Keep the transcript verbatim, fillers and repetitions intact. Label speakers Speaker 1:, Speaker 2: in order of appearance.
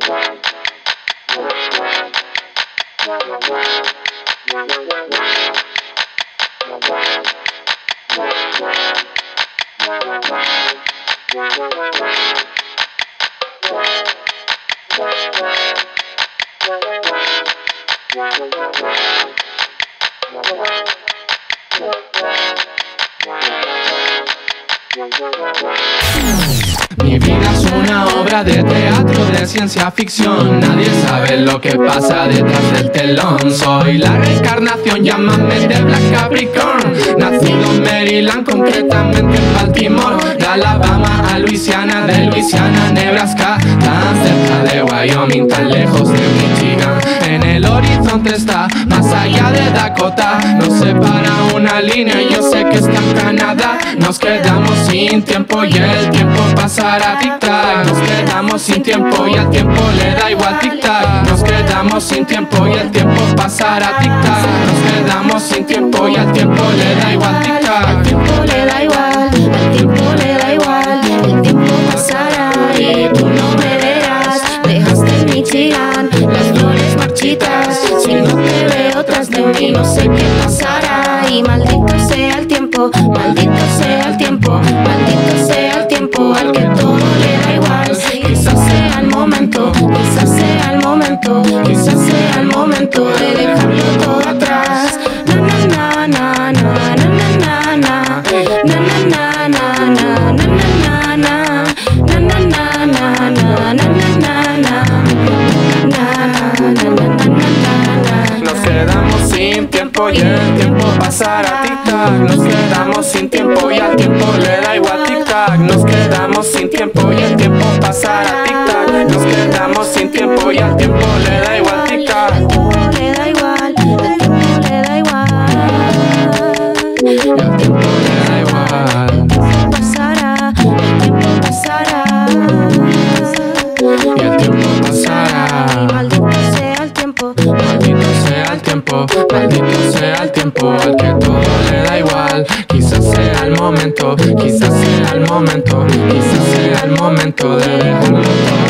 Speaker 1: Mi vida es una obra de teatro de ciencia ficción. Nadie sabe lo que pasa detrás del telón. Soy la reencarnación, llámame de Black Capricorn. Nacido en Maryland, concretamente en Baltimore. De Alabama a Luisiana, de Luisiana a Nebraska. Tan cerca de Wyoming, tan lejos de Michigan. En el horizonte está, más allá de Dakota. Nos separa una línea, yo sé que está en Canadá. Nos quedamos sin tiempo y el tiempo pasará tic-tac. Nos quedamos sin tiempo y al tiempo le da igual tic-tac. Nos quedamos sin tiempo y el tiempo pasará tic-tac. Nos quedamos sin tiempo y al tiempo le da igual tic-tac.
Speaker 2: Al tiempo le da igual, al tiempo le da igual. El tiempo pasará y tú no me verás. Dejaste en Michigan las flores marchitas. Si no te veo tras de mí no sé qué pasará. Y maldito sea el tiempo, maldito sea el tiempo, maldito sea el tiempo al que todo le da igual. Quizás sea el momento, quizás sea el momento, quizás sea el momento de dejarlo todo atrás. Na na na na na na na na na na na na na na na
Speaker 1: Nos quedamos sin tiempo y el tiempo pasará tic-tac. Nos quedamos sin tiempo y al tiempo le da igual tic-tac. Nos quedamos sin tiempo y el tiempo pasará tic-tac. Nos quedamos sin tiempo y al tiempo le da igual tic-tac.
Speaker 2: El tiempo le da igual, el tiempo le da igual.
Speaker 1: El tiempo le da igual.
Speaker 2: El tiempo pasará, el tiempo pasará.
Speaker 1: Y el tiempo pasará.
Speaker 2: Y maldito sea el tiempo,
Speaker 1: Maldito sea el tiempo, maldito sea el tiempo al que todo le da igual. Quizás sea el momento, quizás sea el momento, quizás sea el momento de dejarlo todo